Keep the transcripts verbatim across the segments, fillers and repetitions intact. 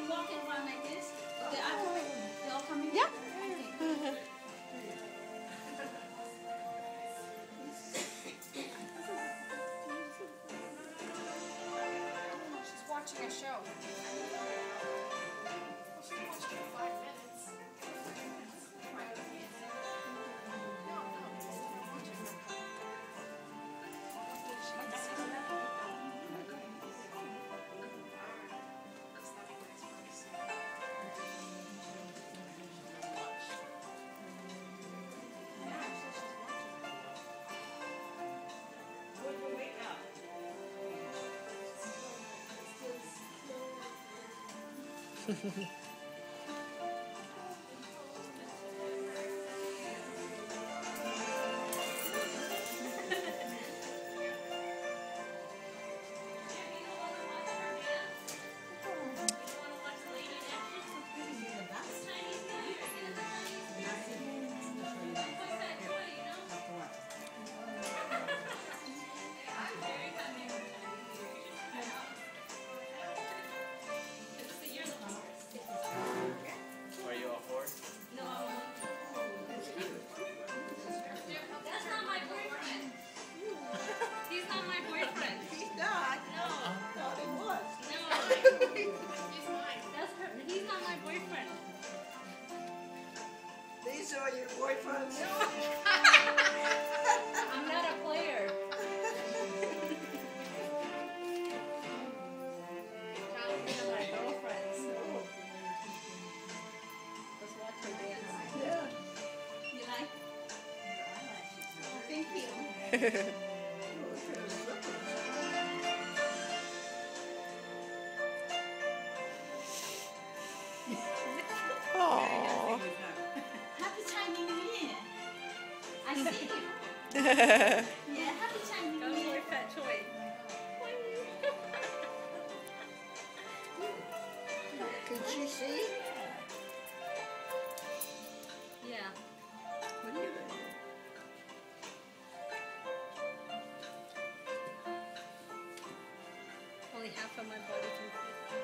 walking around like this. They are coming. They all coming. Yeah. Okay. She's watching a show. She's watched it for five minutes. No, no, she's watching it. She can see that. That's not a nice place. Yeah, so she's watching. Wake up. Are you a horse? No, that's not my boyfriend. He's not my boyfriend. He's not. No, Thought he was. no, He's mine. that's her. He's not my boyfriend. These are your boyfriends. I'm not a player. These are my girlfriends. Let's watch her dance. Yeah. You like? Thank you. Aww. Happy Chinese New Year. I see you. Yeah, happy Chinese New Year. Fat Choi. Could she see? Yeah. What are you gonna do? Only half of my body can fit.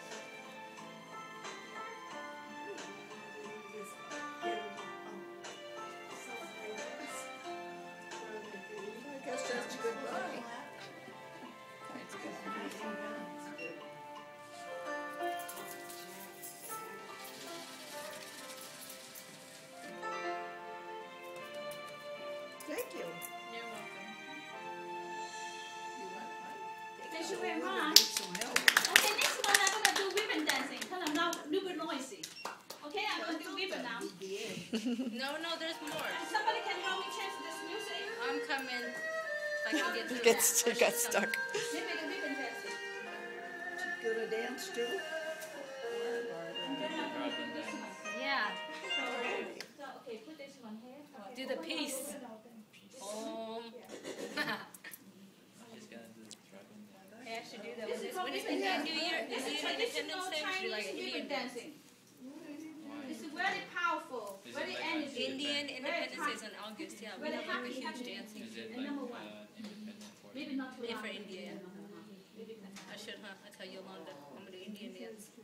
I guess that's goodbye. Thank you. You're welcome. You want mine? Thank you very We're gonna much. need some help. Okay, next one I'm gonna do ribbon dancing. Tell them now, a little bit noisy. Okay, I'm gonna do ribbon now. No, no, there's more. And somebody can help me change this music? I'm coming. If I can get through Gets that. it got stuck. Maybe the ribbon dancing. Gonna dance too? I'm gonna have to put this one. Yeah. So, okay, put this one here. Do the piece. Um. She's gonna do the dragon dance. I actually do that. This When is it's, called when it's ribbon Indian dance. New Year, This is Indian traditional Independence Day, we do like Chinese Indian ribbon dance. dancing. Why? It's very powerful, Is it very like energy. Indian Very Independence Day tough. is in August. Yeah, we Very have like a happy, huge happy. dancing. Is it And like number one. uh, independent for Maybe not too Yeah, loud. for India, yeah. Maybe can- I should, huh? I tell Yolanda I'm gonna do Indian dance.